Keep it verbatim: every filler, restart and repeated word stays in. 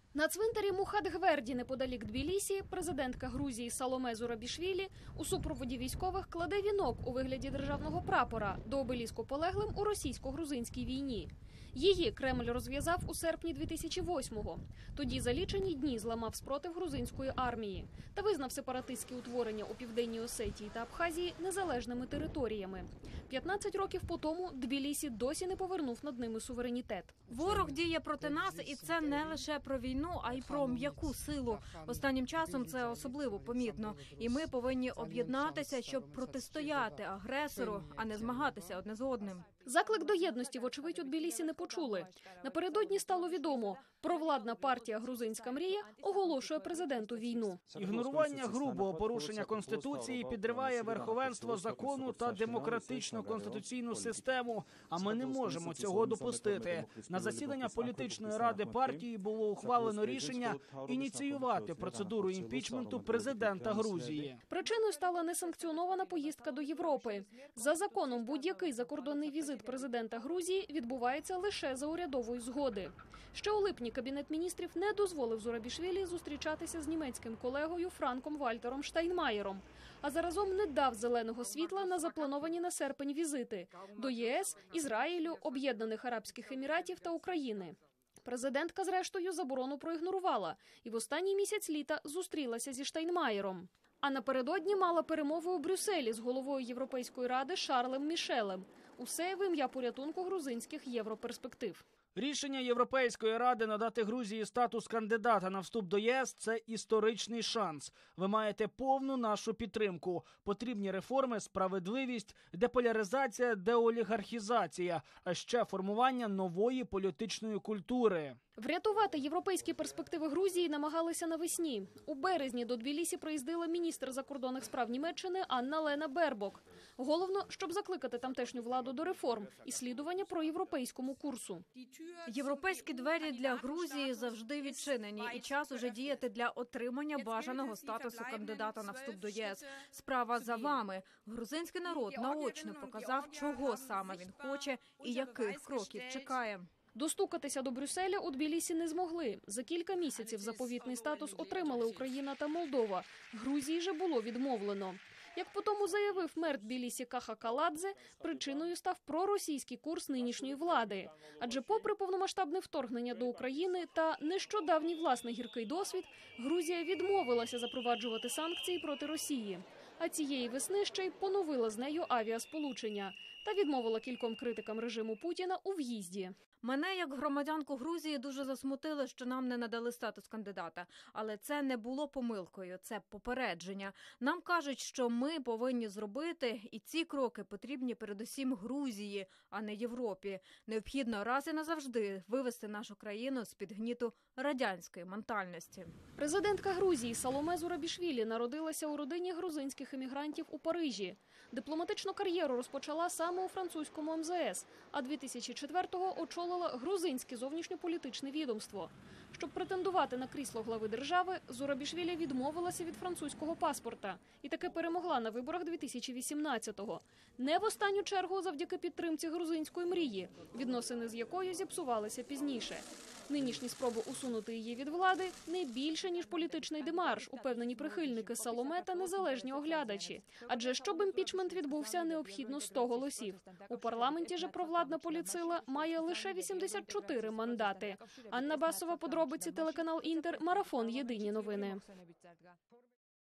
На цвинтарі Мухатгверді неподалік Тбілісі президентка Грузії Саломе Зурабішвілі у супроводі військових кладе вінок у вигляді державного прапора до обеліску полеглим у російсько-грузинській війні. Її Кремль розв'язав у серпні дві тисячі восьмого. Тоді за лічені дні зламав спротив грузинської армії та визнав сепаратистські утворення у Південній Осетії та Абхазії незалежними територіями. п'ятнадцять років по тому Тбілісі досі не повернув над ними суверенітет. Ворог діє проти нас, і це не лише про війну, а й про м'яку силу. Останнім часом це особливо помітно. І ми повинні об'єднатися, щоб протистояти агресору, а не змагатися одне з одним. Заклик до єдності, вочевидь, у Тбілісі не почули. Напередодні стало відомо, провладна партія «Грузинська мрія» оголошує президенту війну. Ігнорування грубого порушення Конституції підриває верховенство закону та демократичну конституційну систему, а ми не можемо цього допустити. На засідання політичної ради партії було ухвалено рішення ініціювати процедуру імпічменту президента Грузії. Причиною стала несанкціонована поїздка до Європи. За законом, будь-який закордонний візит президента Грузії відбувається лише за урядової згоди. Ще у липні Кабінет міністрів не дозволив Зурабішвілі зустрічатися з німецьким колегою Франком Вальтером Штайнмаєром, а заразом не дав зеленого світла на заплановані на серпень візити до ЄС, Ізраїлю, Об'єднаних Арабських Еміратів та України. Президентка, зрештою, заборону проігнорувала і в останній місяць літа зустрілася зі Штайнмаєром. А напередодні мала перемову у Брюсселі з головою Європейської ради Шарлем Мішелем. Усе в ім'я порятунку грузинських європерспектив. Рішення Європейської ради надати Грузії статус кандидата на вступ до ЄС – це історичний шанс. Ви маєте повну нашу підтримку. Потрібні реформи, справедливість, деполяризація, деолігархізація, а ще формування нової політичної культури. Врятувати європейські перспективи Грузії намагалися навесні. У березні до Тбілісі приїздила міністр закордонних справ Німеччини Анна-Лена Бербок. Головно, щоб закликати тамтешню владу до реформ і слідування проєвропейському курсу. Європейські двері для Грузії завжди відчинені, і час уже діяти для отримання бажаного статусу кандидата на вступ до ЄС. Справа за вами. Грузинський народ наочно показав, чого саме він хоче і яких кроків чекає. Достукатися до Брюсселя у Тбілісі не змогли. За кілька місяців заповітний статус отримали Україна та Молдова. Грузії же було відмовлено. Як потому заявив мер Тбілісі Каха Каладзе, причиною став проросійський курс нинішньої влади. Адже попри повномасштабне вторгнення до України та нещодавній власний гіркий досвід, Грузія відмовилася запроваджувати санкції проти Росії. А цієї весни ще й поновила з нею авіасполучення та відмовила кільком критикам режиму Путіна у в'їзді. Мене, як громадянку Грузії, дуже засмутило, що нам не надали статус кандидата. Але це не було помилкою, це попередження. Нам кажуть, що ми повинні зробити, і ці кроки потрібні передусім Грузії, а не Європі. Необхідно раз і назавжди вивести нашу країну з-під гніту радянської ментальності. Президентка Грузії Саломе Зурабішвілі народилася у родині грузинських емігрантів у Парижі. Дипломатичну кар'єру розпочала саме у французькому ем зе ес, а дві тисячі четвертого очолила грузинське зовнішньополітичне відомство. Щоб претендувати на крісло глави держави, Зурабішвілі відмовилася від французького паспорта і таки перемогла на виборах дві тисячі вісімнадцятого. Не в останню чергу завдяки підтримці грузинської мрії, відносини з якою зіпсувалися пізніше. Нинішні спроби усунути її від влади не більше, ніж політичний демарш, упевнені прихильники Саломе та незалежні оглядачі. Адже щоб імпічмент відбувся, необхідно сто голосів. У парламенті же провладна політсила має лише вісімдесят чотири мандати. Анна Басова, подробиці, телеканал Інтер, марафон «Єдині новини».